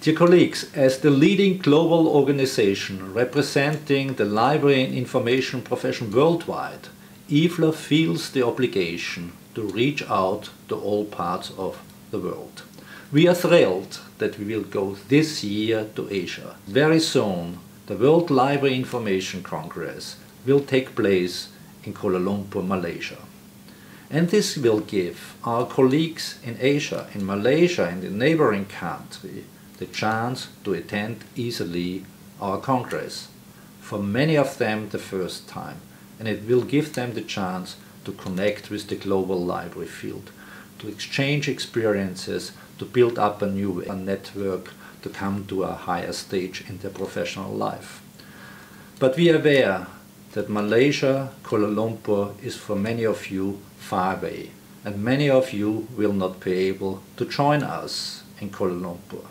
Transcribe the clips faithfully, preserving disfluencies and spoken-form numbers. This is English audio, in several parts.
Dear colleagues, as the leading global organization representing the library and information profession worldwide, I F L A feels the obligation to reach out to all parts of the world. We are thrilled that we will go this year to Asia. Very soon, the World Library Information Congress will take place in Kuala Lumpur, Malaysia. And this will give our colleagues in Asia, in Malaysia and in neighboring countries the chance to attend easily our Congress. For many of them the first time, and it will give them the chance to connect with the global library field, to exchange experiences, to build up a new network, to come to a higher stage in their professional life. But we are aware that Malaysia, Kuala Lumpur is for many of you far away, and many of you will not be able to join us in Kuala Lumpur.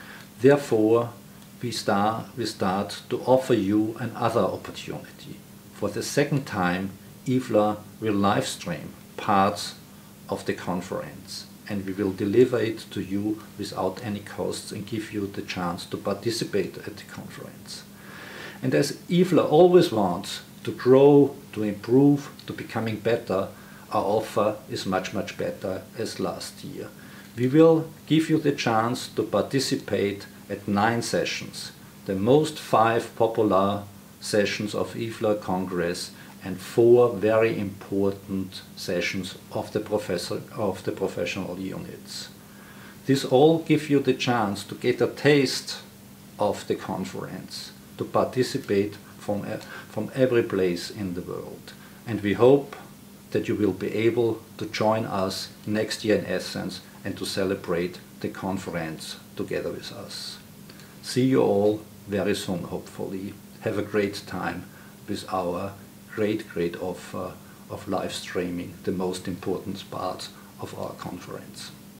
Therefore, we start, we start to offer you another opportunity. For the second time, I F L A will live stream parts of the conference, and we will deliver it to you without any costs and give you the chance to participate at the conference. And as I F L A always wants to grow, to improve, to becoming better, our offer is much, much better as last year. We will give you the chance to participate at nine sessions, the most five popular sessions of I F L A Congress and four very important sessions of the, professor, of the professional units. This all gives you the chance to get a taste of the conference, to participate from, from every place in the world. And we hope that you will be able to join us next year in Athens and to celebrate the conference together with us. See you all very soon, hopefully. Have a great time with our great, great offer of live streaming, the most important part of our conference.